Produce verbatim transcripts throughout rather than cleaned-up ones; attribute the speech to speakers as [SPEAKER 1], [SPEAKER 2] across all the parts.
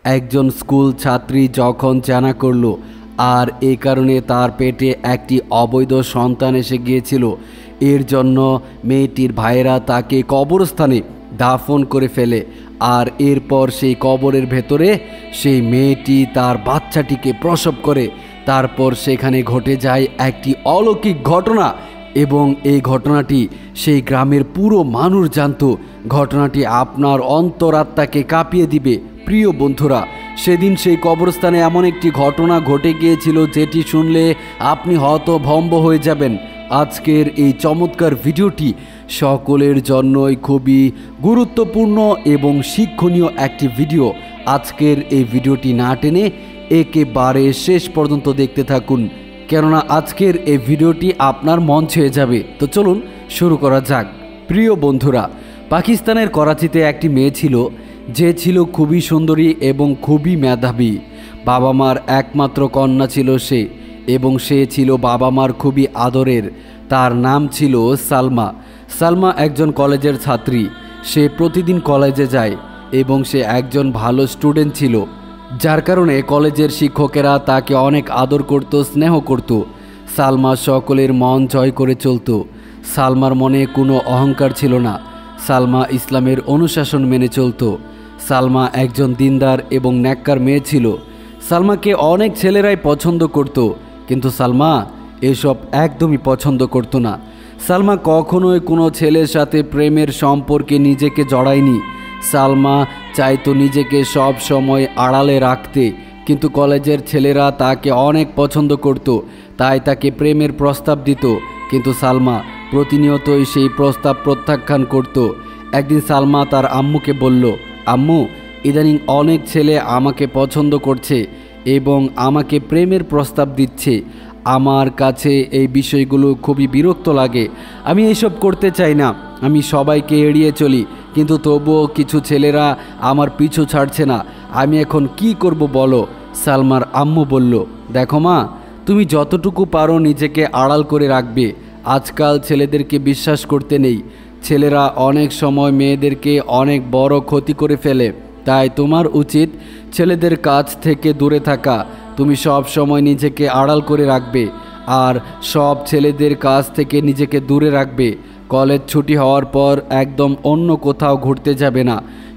[SPEAKER 1] একজন স্কুল ছাত্রী যখন জানা করল আর এই কারণে তার পেটে একটি অবৈধ সন্তান এসে গিয়েছিল, এর জন্য মেয়েটির ভাইয়েরা তাকে কবরস্থানে দাফন করে ফেলে। আর এরপর সেই কবরের ভেতরে সেই মেয়েটি তার বাচ্চাটিকে প্রসব করে। তারপর সেখানে ঘটে যায় একটি অলৌকিক ঘটনা এবং এই ঘটনাটি সেই গ্রামের পুরো মানুষ জানত। ঘটনাটি আপনার অন্তরাত্মাকে কাঁপিয়ে দিবে। প্রিয় বন্ধুরা, সেদিন সেই কবরস্থানে এমন একটি ঘটনা ঘটে গিয়েছিল যেটি শুনলে আপনি হতভম্ব হয়ে যাবেন। আজকের এই চমৎকার ভিডিওটি সকলের জন্যই খুবই গুরুত্বপূর্ণ এবং শিক্ষণীয় একটি ভিডিও। আজকের এই ভিডিওটি না টেনে একেবারে শেষ পর্যন্ত দেখতে থাকুন, কেননা আজকের এই ভিডিওটি আপনার মন ছুঁয়ে যাবে। তো চলুন শুরু করা যাক। প্রিয় বন্ধুরা, পাকিস্তানের করাচিতে একটি মেয়ে ছিল যে ছিল খুবই সুন্দরী এবং খুবই মেধাবী। বাবা মার একমাত্র কন্যা ছিল সে এবং সে ছিল বাবা মার খুবই আদরের। তার নাম ছিল সালমা। সালমা একজন কলেজের ছাত্রী। সে প্রতিদিন কলেজে যায় এবং সে একজন ভালো স্টুডেন্ট ছিল, যার কারণে কলেজের শিক্ষকেরা তাকে অনেক আদর করত, স্নেহ করত। সালমা সকলের মন জয় করে চলত। সালমার মনে কোনো অহংকার ছিল না। সালমা ইসলামের অনুশাসন মেনে চলত। সালমা একজন দিনদার এবং ন্যাক্কার মেয়ে ছিল। সালমাকে অনেক ছেলেরাই পছন্দ করত, কিন্তু সালমা এসব একদমই পছন্দ করত না। সালমা কখনোই কোনো ছেলের সাথে প্রেমের সম্পর্কে নিজেকে জড়ায়নি। সালমা চাইতো নিজেকে সব সময় আড়ালে রাখতে, কিন্তু কলেজের ছেলেরা তাকে অনেক পছন্দ করত, তাই তাকে প্রেমের প্রস্তাব দিত। কিন্তু সালমা প্রতিনিয়তই সেই প্রস্তাব প্রত্যাখ্যান করত। একদিন সালমা তার আম্মুকে বলল, আম্মু, ইদানিং অনেক ছেলে আমাকে পছন্দ করছে এবং আমাকে প্রেমের প্রস্তাব দিচ্ছে। আমার কাছে এই বিষয়গুলো খুবই বিরক্ত লাগে। আমি এইসব করতে চাই না। আমি সবাইকে এড়িয়ে চলি, কিন্তু তবুও কিছু ছেলেরা আমার পিছু ছাড়ছে না। আমি এখন কি করব বলো? সালমার আম্মু বলল, দেখো মা, তুমি যতটুকু পারো নিজেকে আড়াল করে রাখবে। আজকাল ছেলেদেরকে বিশ্বাস করতে নেই। ছেলেরা অনেক সময় মেয়েদেরকে অনেক বড় ক্ষতি করে ফেলে। তাই তোমার উচিত ছেলেদের কাছ থেকে দূরে থাকা। তুমি সব সময় নিজেকে আড়াল করে রাখবে আর সব ছেলেদের কাছ থেকে নিজেকে দূরে রাখবে। কলেজ ছুটি হওয়ার পর একদম অন্য কোথাও ঘুরতে যাবে না,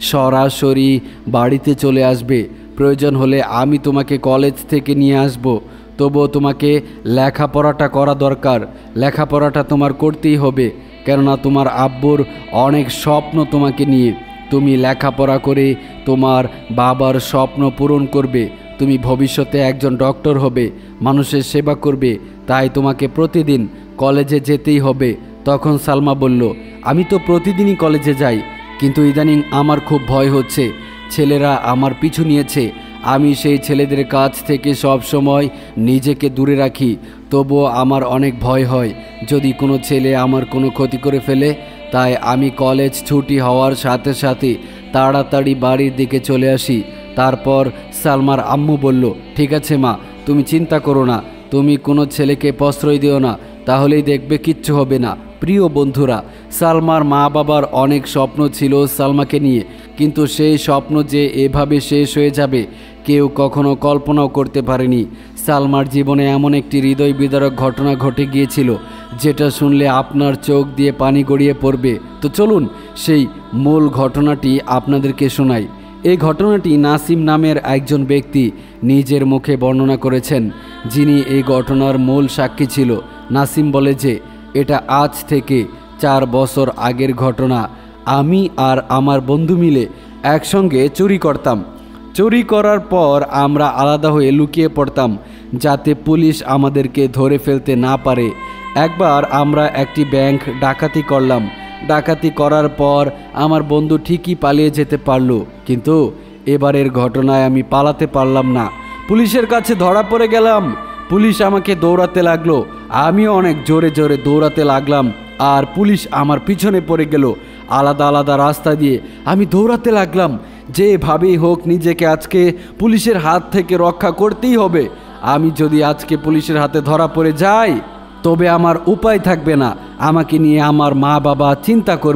[SPEAKER 1] সরাসরি বাড়িতে চলে আসবে। প্রয়োজন হলে আমি তোমাকে কলেজ থেকে নিয়ে আসব। তবুও তোমাকে লেখাপড়াটা করা দরকার। লেখাপড়াটা তোমার করতেই হবে, কেননা তোমার আব্বুর অনেক স্বপ্ন তোমাকে নিয়ে। তুমি লেখাপড়া করে তোমার বাবার স্বপ্ন পূরণ করবে। তুমি ভবিষ্যতে একজন ডক্টর হবে, মানুষের সেবা করবে। তাই তোমাকে প্রতিদিন কলেজে যেতেই হবে। তখন সালমা বলল, আমি তো প্রতিদিনই কলেজে যাই, কিন্তু ইদানিং আমার খুব ভয় হচ্ছে। ছেলেরা আমার পিছু নিয়েছে। আমি সেই ছেলেদের কাছ থেকে সব সময় নিজেকে দূরে রাখি। তবুও আমার অনেক ভয় হয় যদি কোনো ছেলে আমার কোনো ক্ষতি করে ফেলে। তাই আমি কলেজ ছুটি হওয়ার সাথে সাথে তাড়াতাড়ি বাড়ির দিকে চলে আসি। তারপর সালমার আম্মু বলল, ঠিক আছে মা, তুমি চিন্তা করো না। তুমি কোনো ছেলেকে প্রশ্রয় দিও না, তাহলেই দেখবে কিচ্ছু হবে না। প্রিয় বন্ধুরা, সালমার মা বাবার অনেক স্বপ্ন ছিল সালমাকে নিয়ে, কিন্তু সেই স্বপ্ন যে এভাবে শেষ হয়ে যাবে কেউ কখনো কল্পনাও করতে পারেনি। সালমার জীবনে এমন একটি হৃদয় বিদারক ঘটনা ঘটে গিয়েছিল যেটা শুনলে আপনার চোখ দিয়ে পানি গড়িয়ে পড়বে। তো চলুন সেই মূল ঘটনাটি আপনাদেরকে শোনাই। এই ঘটনাটি নাসিম নামের একজন ব্যক্তি নিজের মুখে বর্ণনা করেছেন, যিনি এই ঘটনার মূল সাক্ষী ছিল। নাসিম বলে যে এটা আজ থেকে চার বছর আগের ঘটনা। আমি আর আমার বন্ধু মিলে একসঙ্গে চুরি করতাম। চুরি করার পর আমরা আলাদা হয়ে লুকিয়ে পড়তাম যাতে পুলিশ আমাদেরকে ধরে ফেলতে না পারে। একবার আমরা একটি ব্যাংক ডাকাতি করলাম। ডাকাতি করার পর আমার বন্ধু ঠিকই পালিয়ে যেতে পারল, কিন্তু এবারের ঘটনায় আমি পালাতে পারলাম না। পুলিশের কাছে ধরা পড়ে গেলাম। পুলিশ আমাকে দৌড়াতে লাগলো। আমিও অনেক জোরে জোরে দৌড়াতে লাগলাম আর পুলিশ আমার পিছনে পড়ে গেল। আলাদা আলাদা রাস্তা দিয়ে আমি দৌড়াতে লাগলাম। যেভাবেই হোক নিজেকে আজকে পুলিশের হাত থেকে রক্ষা করতেই হবে। আমি যদি আজকে পুলিশের হাতে ধরা পড়ে যাই তবে আমার উপায় থাকবে না। আমাকে নিয়ে আমার মা বাবা চিন্তা করবে।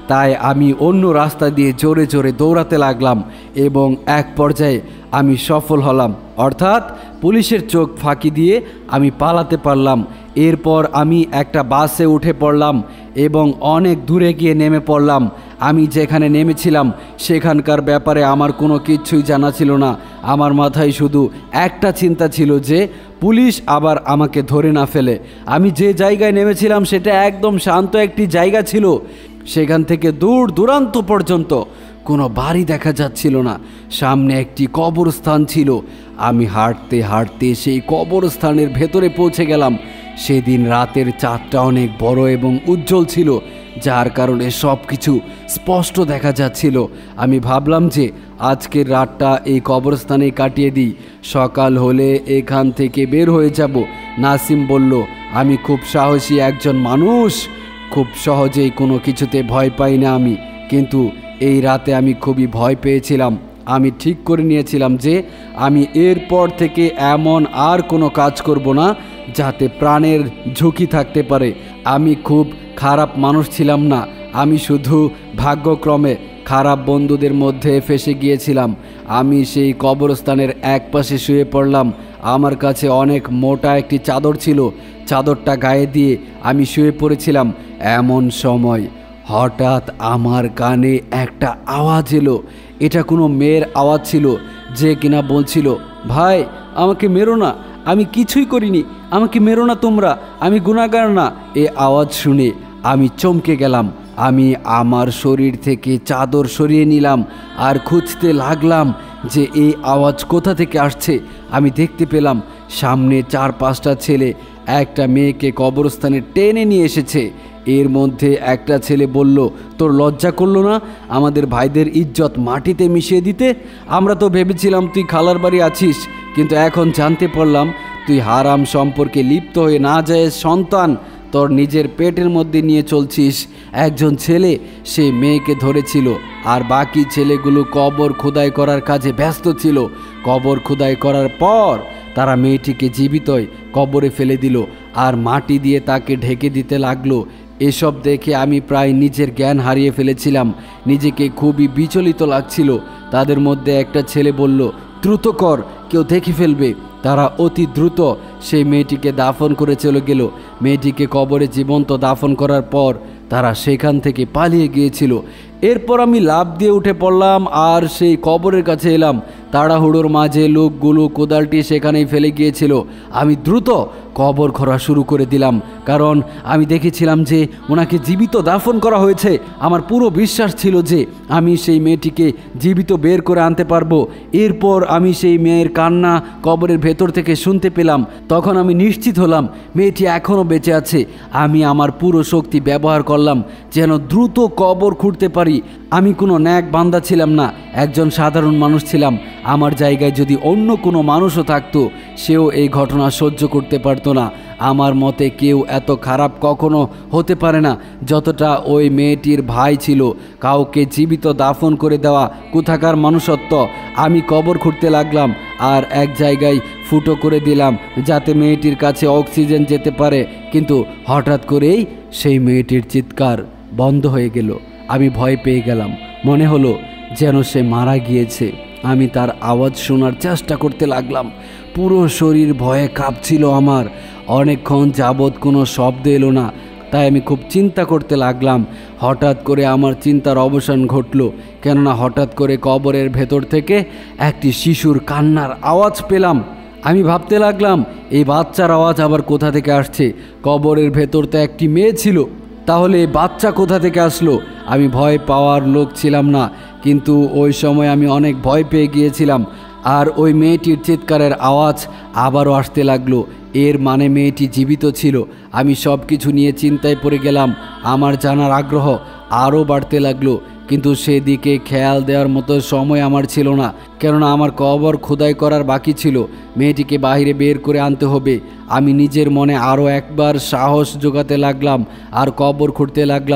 [SPEAKER 1] তাই আমি অন্য রাস্তা দিয়ে জোরে জোরে দৌড়াতে লাগলাম এবং এক পর্যায়ে আমি সফল হলাম, অর্থাৎ পুলিশের চোখ ফাঁকি দিয়ে আমি পালাতে পারলাম। এরপর আমি একটা বাসে উঠে পড়লাম এবং অনেক দূরে গিয়ে নেমে পড়লাম। আমি যেখানে নেমেছিলাম সেখানকার ব্যাপারে আমার কোনো কিচ্ছুই জানা ছিল না। আমার মাথায় শুধু একটা চিন্তা ছিল যে পুলিশ আবার আমাকে ধরে না ফেলে। আমি যে জায়গায় নেমেছিলাম সেটা একদম শান্ত একটি জায়গা ছিল। সেখান থেকে দূর দূরান্ত পর্যন্ত কোনো বাড়ি দেখা যাচ্ছিল না। সামনে একটি কবরস্থান ছিল। আমি হাঁটতে হাঁটতে সেই কবরস্থানের ভেতরে পৌঁছে গেলাম। সেদিন রাতের চাঁদটা অনেক বড় এবং উজ্জ্বল ছিল, যার কারণে সব কিছু স্পষ্ট দেখা যাচ্ছিল। আমি ভাবলাম যে আজকের রাতটা এই কবরস্থানে কাটিয়ে দিই, সকাল হলে এখান থেকে বের হয়ে যাব। নাসিম বলল, আমি খুব সাহসী একজন মানুষ, খুব সহজেই কোনো কিছুতে ভয় পাই না আমি, কিন্তু এই রাতে আমি খুবই ভয় পেয়েছিলাম। আমি ঠিক করে নিয়েছিলাম যে আমি এরপর থেকে এমন আর কোনো কাজ করব না যাতে প্রাণের ঝুঁকি থাকতে পারে। আমি খুব খারাপ মানুষ ছিলাম না, আমি শুধু ভাগ্যক্রমে খারাপ বন্ধুদের মধ্যে ফেসে গিয়েছিলাম। আমি সেই কবরস্থানের এক পাশে শুয়ে পড়লাম। আমার কাছে অনেক মোটা একটি চাদর ছিল। চাদরটা গায়ে দিয়ে আমি শুয়ে পড়েছিলাম। এমন সময় হঠাৎ আমার কানে একটা আওয়াজ এলো। এটা কোনো মেয়ের আওয়াজ ছিল, যে কিনা বলছিল, ভাই আমাকে মেরো না, আমি কিছুই করিনি, আমাকে মেরো না তোমরা, আমি গুনাহগার না। এ আওয়াজ শুনে আমি চমকে গেলাম। আমি আমার শরীর থেকে চাদর সরিয়ে নিলাম আর খুঁজতে লাগলাম যে এই আওয়াজ কোথা থেকে আসছে। আমি দেখতে পেলাম সামনে চার পাঁচটা ছেলে একটা মেয়েকে কবরস্থানে টেনে নিয়ে এসেছে। এর মধ্যে একটা ছেলে বলল, তোর লজ্জা করলো না আমাদের ভাইদের ইজ্জত মাটিতে মিশিয়ে দিতে? আমরা তো ভেবেছিলাম তুই খালার বাড়ি আছিস, কিন্তু এখন জানতে পারলাম তুই হারাম সম্পর্কে লিপ্ত হয়ে না যায় সন্তান তোর নিজের পেটের মধ্যে নিয়ে চলছিস। একজন ছেলে সে মেয়েকে ধরেছিল আর বাকি ছেলেগুলো কবর খোদাই করার কাজে ব্যস্ত ছিল। কবর খোদাই করার পর তারা মেয়েটিকে জীবিতই কবরে ফেলে দিল আর মাটি দিয়ে তাকে ঢেকে দিতে লাগলো। এসব দেখে আমি প্রায় নিজের জ্ঞান হারিয়ে ফেলেছিলাম, নিজেকে খুবই বিচলিত লাগছিল। তাদের মধ্যে একটা ছেলে বলল, দ্রুত কর, কেউ দেখে ফেলবে। তারা অতি দ্রুত সেই মেয়েটিকে দাফন করে চলে গেল। মেয়েটিকে কবরে জীবন্ত দাফন করার পর তারা সেখান থেকে পালিয়ে গিয়েছিল। এরপর আমি লাফ দিয়ে উঠে পড়লাম আর সেই কবরের কাছে এলাম। তাড়াহুড়োর মাঝে লোকগুলো কোদালটি সেখানেই ফেলে গিয়েছিল। আমি দ্রুত কবর খোঁড়া শুরু করে দিলাম, কারণ আমি দেখেছিলাম যে ওনাকে জীবিত দাফন করা হয়েছে। আমার পুরো বিশ্বাস ছিল যে আমি সেই মেয়েটিকে জীবিত বের করে আনতে পারবো। এরপর আমি সেই মেয়ের কান্না কবরের ভেতর থেকে শুনতে পেলাম। তখন আমি নিশ্চিত হলাম মেয়েটি এখনও বেঁচে আছে। আমি আমার পুরো শক্তি ব্যবহার করলাম যেন দ্রুত কবর খুঁড়তে পারি। আমি কোনো ন্যাক বান্দা ছিলাম না, একজন সাধারণ মানুষ ছিলাম। আমার জায়গায় যদি অন্য কোনো মানুষও থাকতো, সেও এই ঘটনা সহ্য করতে পারতো না। আমার মতে কেউ এত খারাপ কখনো হতে পারে না যতটা ওই মেয়েটির ভাই ছিল। কাউকে জীবিত দাফন করে দেওয়া কোথাকার মানুষত্ব। আমি কবর খুঁড়তে লাগলাম আর এক জায়গায় ফুটো করে দিলাম যাতে মেয়েটির কাছে অক্সিজেন যেতে পারে, কিন্তু হঠাৎ করেই সেই মেয়েটির চিৎকার বন্ধ হয়ে গেল। আমি ভয় পেয়ে গেলাম, মনে হলো যেন সে মারা গিয়েছে। আমি তার আওয়াজ শোনার চেষ্টা করতে লাগলাম। পুরো শরীর ভয়ে কাঁপছিল আমার। অনেকক্ষণ যাবৎ কোনো শব্দ এলো না, তাই আমি খুব চিন্তা করতে লাগলাম। হঠাৎ করে আমার চিন্তার অবসান ঘটল, কেননা হঠাৎ করে কবরের ভেতর থেকে একটি শিশুর কান্নার আওয়াজ পেলাম। আমি ভাবতে লাগলাম এই বাচ্চার আওয়াজ আবার কোথা থেকে আসছে। কবরের ভেতর তো একটি মেয়ে ছিল, তাহলে এই বাচ্চা কোথা থেকে আসলো? আমি ভয় পাওয়ার লোক ছিলাম না, কিন্তু ওই সময় আমি অনেক ভয় পেয়ে গিয়েছিলাম। আর ওই মেয়েটির চিৎকারের আওয়াজ আবারও আসতে লাগলো। এর মানে মেয়েটি জীবিত ছিল। আমি সব কিছু নিয়ে চিন্তায় পড়ে গেলাম। আমার জানার আগ্রহ আরও বাড়তে লাগলো, কিন্তু সেদিকে খেয়াল দেওয়ার মতো সময় আমার ছিল না, কেননা আমার কবর খোদাই করার বাকি ছিল। মেয়েটিকে বাইরে বের করে আনতে হবে। আমি নিজের মনে আরও একবার সাহস জোগাতে লাগলাম আর কবর খুঁড়তে লাগলাম।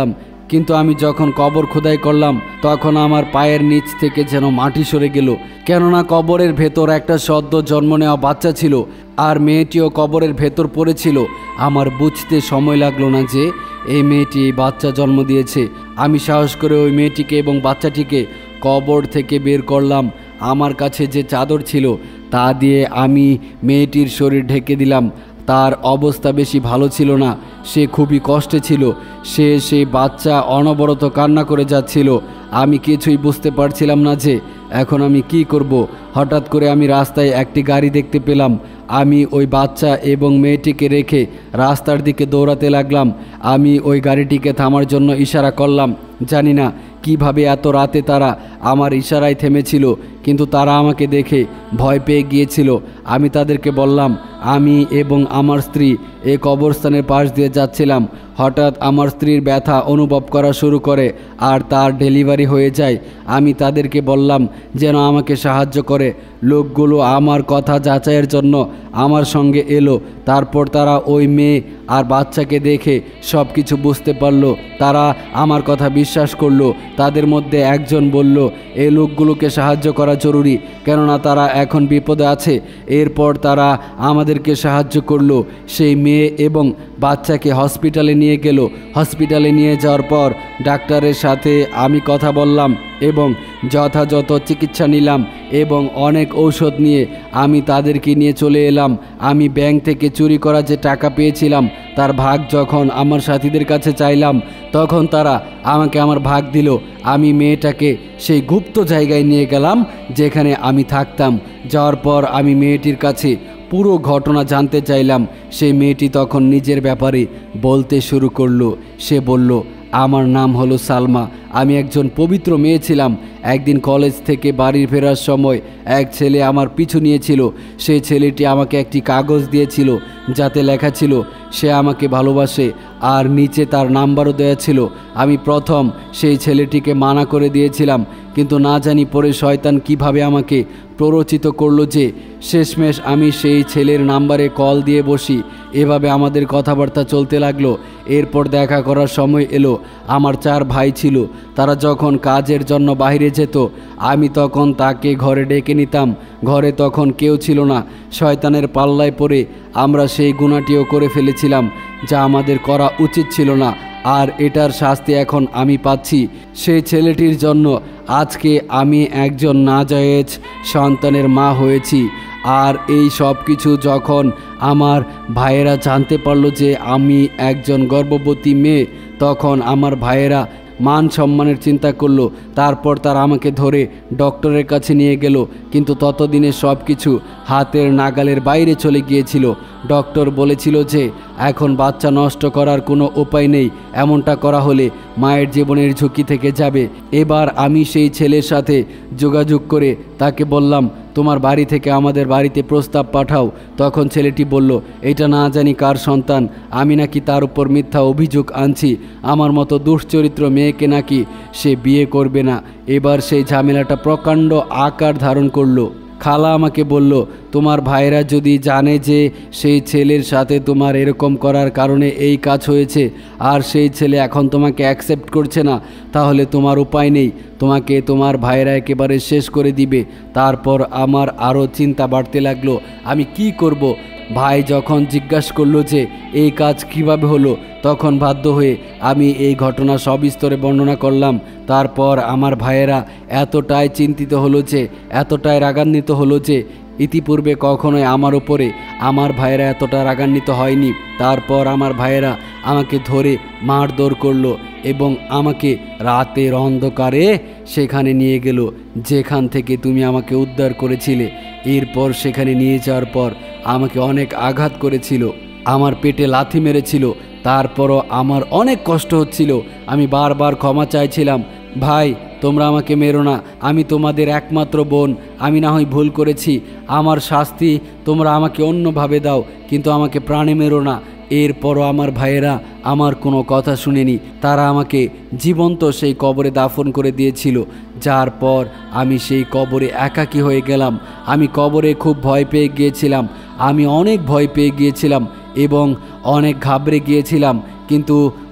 [SPEAKER 1] কিন্তু আমি যখন কবর খোদাই করলাম তখন আমার পায়ের নিচ থেকে যেন মাটি সরে গেল, কেননা কবরের ভেতর একটা সদ্য জন্ম নেওয়া বাচ্চা ছিল আর মেয়েটিও কবরের ভেতর পড়েছিল। আমার বুঝতে সময় লাগলো না যে এই মেয়েটি এই বাচ্চা জন্ম দিয়েছে। আমি সাহস করে ওই মেয়েটিকে এবং বাচ্চাটিকে কবর থেকে বের করলাম। আমার কাছে যে চাদর ছিল তা দিয়ে আমি মেয়েটির শরীর ঢেকে দিলাম। তার অবস্থা বেশি ভালো ছিল না, সে খুবই কষ্টে ছিল। সে সেই বাচ্চা অনবরত কান্না করে যাচ্ছিল। আমি কিছুই বুঝতে পারছিলাম না যে এখন আমি কি করব। হঠাৎ করে আমি রাস্তায় একটি গাড়ি দেখতে পেলাম। আমি ওই বাচ্চা এবং মেয়েটিকে রেখে রাস্তার দিকে দৌড়াতে লাগলাম। আমি ওই গাড়িটিকে থামার জন্য ইশারা করলাম। জানি না কিভাবে এত রাতে তারা আমার ইশারায় থেমেছিল, কিন্তু তারা আমাকে দেখে ভয় পেয়ে গিয়েছিল। আমি তাদেরকে বললাম আমি এবং আমার স্ত্রী এই কবরস্থানের পাশ দিয়ে যাচ্ছিলাম। হঠাৎ আমার স্ত্রীর ব্যথা অনুভব করা শুরু করে আর তার ডেলিভারি হয়ে যায়। আমি তাদেরকে বললাম যেন আমাকে সাহায্য করে। লোকগুলো আমার কথা যাচাইয়ের জন্য আমার সঙ্গে এলো। তারপর তারা ওই মেয়ে আর বাচ্চাকে দেখে সব কিছু বুঝতে পারল। তারা আমার কথা বিশ্বাস করলো। তাদের মধ্যে একজন বলল এই লোকগুলোকে সাহায্য করা জরুরি, কেননা তারা এখন বিপদে আছে। এরপর তারা আমাদেরকে সাহায্য করলো। সেই মেয়ে এবং বাচ্চাকে হসপিটালে নিয়ে গেল। হসপিটালে নিয়ে যাওয়ার পর ডাক্তারের সাথে আমি কথা বললাম এবং যথাযথ চিকিৎসা নিলাম এবং অনেক ঔষধ নিয়ে আমি তাদেরকে নিয়ে চলে এলাম। আমি ব্যাংক থেকে চুরি করা যে টাকা পেয়েছিলাম তার ভাগ যখন আমার সাথীদের কাছে চাইলাম তখন তারা আমাকে আমার ভাগ দিল। আমি মেয়েটাকে সেই গুপ্ত জায়গায় নিয়ে গেলাম যেখানে আমি থাকতাম। যাওয়ার পর আমি মেয়েটির কাছে পুরো ঘটনা জানতে চাইলাম। সেই মেয়েটি তখন নিজের ব্যাপারে বলতে শুরু করলো। সে বলল আমার নাম হলো সালমা। আমি একজন পবিত্র মেয়ে ছিলাম। একদিন কলেজ থেকে বাড়ি ফেরার সময় এক ছেলে আমার পিছু নিয়েছিল। সেই ছেলেটি আমাকে একটি কাগজ দিয়েছিল যাতে লেখা ছিল সে আমাকে ভালোবাসে আর নিচে তার নাম্বারও দেওয়া ছিল। আমি প্রথম সেই ছেলেটিকে মানা করে দিয়েছিলাম, কিন্তু না জানি পরে শয়তান কিভাবে আমাকে প্ররোচিত করলো যে শেষমেশ আমি সেই ছেলের নাম্বারে কল দিয়ে বসি। এভাবে আমাদের কথাবার্তা চলতে লাগলো। এরপর দেখা করার সময় এলো। আমার চার ভাই ছিল। তারা যখন কাজের জন্য বাইরে যেত আমি তখন তাকে ঘরে ডেকে নিতাম। ঘরে তখন কেউ ছিল না। শয়তানের পাল্লায় পড়ে আমরা সেই গুনাহটিও করে ফেলেছিলাম যা আমাদের করা উচিত ছিল না, আর এটার শাস্তি এখন আমি পাচ্ছি। সেই ছেলেটির জন্য আজকে আমি একজন নাজায়েজ সন্তানের মা হয়েছি। আর এই সব কিছু যখন আমার ভাইয়েরা জানতে পারলো যে আমি একজন গর্ভবতী মেয়ে, তখন আমার ভাইয়েরা মান সম্মানের চিন্তা করলো। তারপর তারা আমাকে ধরে ডক্টরের কাছে নিয়ে গেল, কিন্তু ততদিনে সব কিছু হাতের নাগালের বাইরে চলে গিয়েছিল। ডক্টর বলেছিল যে এখন বাচ্চা নষ্ট করার কোনো উপায় নেই। এমনটা করা হলে মায়ের জীবনের ঝুঁকি থেকে যাবে। এবার আমি সেই ছেলের সাথে যোগাযোগ করে তাকে বললাম তোমার বাড়ি থেকে আমাদের বাড়িতে প্রস্তাব পাঠাও। তখন ছেলেটি বলল এটা না জানি কার সন্তান, আমি নাকি তার উপর মিথ্যা অভিযোগ আনছি। আমার মতো দুশ্চরিত্র মেয়েকে নাকি সে বিয়ে করবে না। এবার সেই ঝামেলাটা প্রকাণ্ড আকার ধারণ করলো। খালা আমাকে বলল তোমার ভাইরা যদি জানে যে সেই ছেলের সাথে তোমার এরকম করার কারণে এই কাজ হয়েছে আর সেই ছেলে এখন তোমাকে অ্যাকসেপ্ট করছে না, তাহলে তোমার উপায় নেই, তোমাকে তোমার ভাইরা একেবারে শেষ করে দিবে। তারপর আমার আরও চিন্তা বাড়তে লাগলো, আমি কি করব। ভাই যখন জিজ্ঞাসা করলো যে এই কাজ কিভাবে হলো, তখন বাধ্য হয়ে আমি এই ঘটনা সবিস্তরে বর্ণনা করলাম। তারপর আমার ভাইয়েরা এতটাই চিন্তিত হলো যে এতটাই রাগান্বিত হলো যে ইতিপূর্বে কখনোই আমার উপরে আমার ভাইয়েরা এতটা রাগান্বিত হয়নি। তারপর আমার ভাইয়েরা আমাকে ধরে মারধর করলো এবং আমাকে রাতের অন্ধকারে সেখানে নিয়ে গেল যেখান থেকে তুমি আমাকে উদ্ধার করেছিলে। এরপর সেখানে নিয়ে যাওয়ার পর আমাকে অনেক আঘাত করেছিল, আমার পেটে লাথি মেরেছিল। তারপরও আমার অনেক কষ্ট হচ্ছিল। আমি বারবার ক্ষমা চাইছিলাম, ভাই তোমরা আমাকে মেরো না, আমি তোমাদের একমাত্র বোন, আমি না হয় ভুল করেছি, আমার শাস্তি তোমরা আমাকে অন্যভাবে দাও, কিন্তু আমাকে প্রাণে মেরো না। এরপরও আমার ভাইয়েরা আমার কোনো কথা শুনেনি। তারা আমাকে জীবন্ত সেই কবরে দাফন করে দিয়েছিল। যার পর আমি সেই কবরে একাকী হয়ে গেলাম। আমি কবরে খুব ভয় পেয়ে গিয়েছিলাম। আমি অনেক ভয় পেয়ে গিয়েছিলাম এবং অনেক ঘাবড়ে গিয়েছিলাম। কিন্তু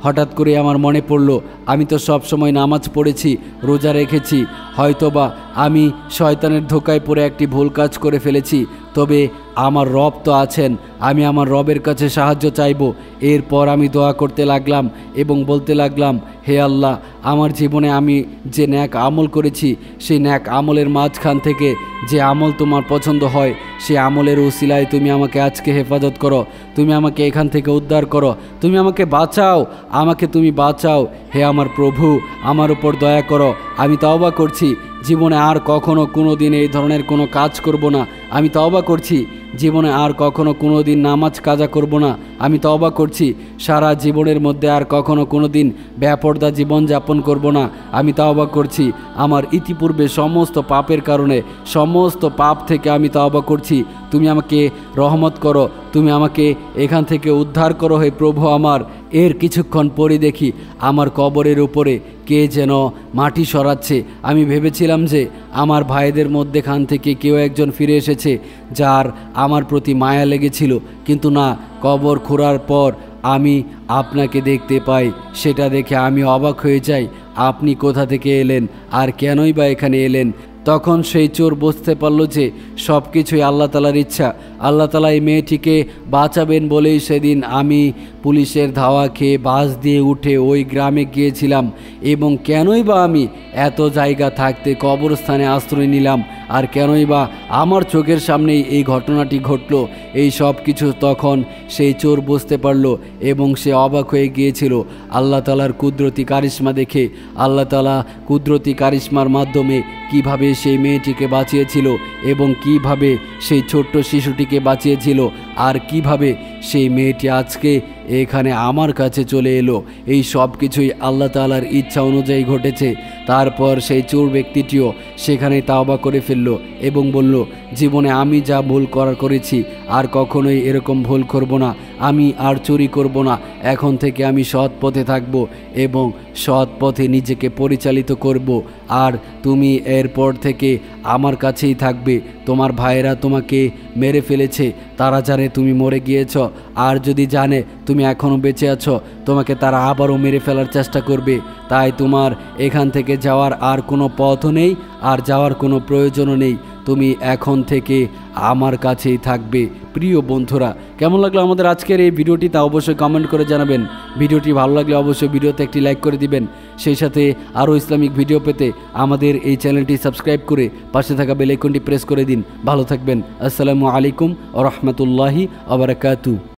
[SPEAKER 1] হঠাৎ করে আমার মনে পড়ল আমি তো সব সময় নামাজ পড়েছি, রোজা রেখেছি, হয়তোবা আমি শয়তানের ধোকায় পড়ে একটি ভুল কাজ করে ফেলেছি, তবে আমার রব তো আছেন, আমি আমার রবের কাছে সাহায্য চাইব। এরপর আমি দোয়া করতে লাগলাম এবং বলতে লাগলাম, হে আল্লাহ, আমার জীবনে আমি যে ন্যাক আমল করেছি সেই ন্যাক আমলের মাঝখান থেকে যে আমল তোমার পছন্দ হয় সেই আমলের উসিলায় তুমি আমাকে আজকে হেফাজত করো, তুমি আমাকে এখান থেকে উদ্ধার করো, তুমি আমাকে বাঁচাও, আমাকে তুমি বাঁচাও। হে আমার প্রভু, আমার উপর দয়া করো। আমি তওবা করছি, জীবনে আর কখনো কোনো দিন এই ধরনের কোনো কাজ করব না। আমি তওবা করছি, জীবনে আর কখনো কোনো দিন নামাজ কাজা করব না। আমি তওবা করছি, সারা জীবনের মধ্যে আর কখনো কোনো দিন বেপরদা জীবনযাপন করব না। আমি তওবা করছি, আমার ইতিপূর্বে সমস্ত পাপের কারণে সমস্ত পাপ থেকে আমি তওবা করছি। তুমি আমাকে রহমত করো, তুমি আমাকে এখান থেকে উদ্ধার করো হে প্রভু আমার। এর কিছুক্ষণ পরে দেখি আমার কবরের উপরে কে যেন মাটি সরাচ্ছে। আমি ভেবেছিলাম যে আমার ভাইদের মধ্যেখান থেকে কেউ একজন ফিরে এসেছে যার আমার প্রতি মায়া লেগেছিল, কিন্তু না, কবর খোঁড়ার পর আমি আপনাকে দেখতে পাই। সেটা দেখে আমি অবাক হয়ে যাই, আপনি কোথা থেকে এলেন আর কেনই বা এখানে এলেন? তখন সেই চোর বুঝতে পারল যে সব কিছুই আল্লাহ তালার ইচ্ছা। আল্লাহ তালা এই মেয়েটিকে বাঁচাবেন বলেই সেদিন আমি পুলিশের ধাওয়া খেয়ে বাস দিয়ে উঠে ওই গ্রামে গিয়েছিলাম, এবং কেনই বা আমি এত জায়গা থাকতে কবরস্থানে আশ্রয় নিলাম, আর কেনই বা আমার চোখের সামনেই এই ঘটনাটি ঘটল। এই সব কিছু তখন সেই চোর বুঝতে পারল এবং সে অবাক হয়ে গিয়েছিল আল্লাহ তালার কুদরতি কারিশমা দেখে। আল্লাহ তালা কুদরতি কারিশমার মাধ্যমে কিভাবে সেই মেয়েটিকে বাঁচিয়েছিল এবং কিভাবে সেই ছোট্ট শিশুটিকে বাঁচিয়েছিল, আর কিভাবে সেই মেয়েটি আজকে এখানে আমার কাছে চলে এলো, এই সব কিছুই আল্লাহ তাআলার ইচ্ছা অনুযায়ী ঘটেছে। তারপর সেই চোর ব্যক্তিটিও সেখানে তাওবা করে ফেলল এবং বলল, জীবনে আমি যা ভুল করার করেছি আর কখনোই এরকম ভুল করব না, আমি আর চুরি করব না, এখন থেকে আমি সৎ পথে থাকব এবং সৎ পথে নিজেকে পরিচালিত করব, আর তুমি এরপর থেকে আমার কাছেই থাকবে। তোমার ভাইয়েরা তোমাকে মেরে ফেলেছে, তারা জানে তুমি মরে গিয়েছ, আর যদি জানে তুমি এখনও বেঁচে আছো তোমাকে তারা আবারও মেরে ফেলার চেষ্টা করবে। তাই তোমার এখান থেকে যাওয়ার আর কোনো পথও নেই, আর যাওয়ার কোনো প্রয়োজনও নেই, তুমি এখন থেকে আমার কাছেই থাকবে। প্রিয় বন্ধুরা, কেমন লাগলো আমাদের আজকের এই ভিডিওটি তা অবশ্যই কমেন্ট করে জানাবেন। ভিডিওটি ভালো লাগলে অবশ্যই ভিডিওতে একটি লাইক করে দিবেন। সেই সাথে আরও ইসলামিক ভিডিও পেতে আমাদের এই চ্যানেলটি সাবস্ক্রাইব করে পাশে থাকা বেল আইকনটি প্রেস করে দিন। ভালো থাকবেন। আসসালামু আলাইকুম ওয়া রাহমাতুল্লাহি ওয়া বারাকাতুহু।